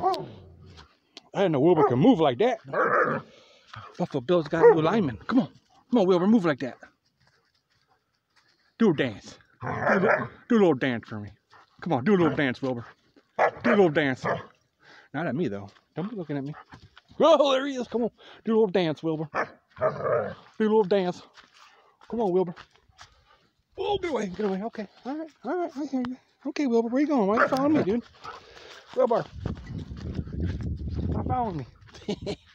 I didn't know Wilbur can move like that. Buffalo Bill's got a new lineman. Come on, Wilbur, move like that. Do a dance. Do a little dance for me. Come on, do a little dance, Wilbur. Do a little dance. Not at me though. Don't be looking at me. Oh, there he is. Come on, do a little dance, Wilbur. Do a little dance. Come on, Wilbur. Oh, get away, get away. Okay, all right, I hear you. Okay, Wilbur, where you going? Why are you following me, dude? Wilbur, stop following me.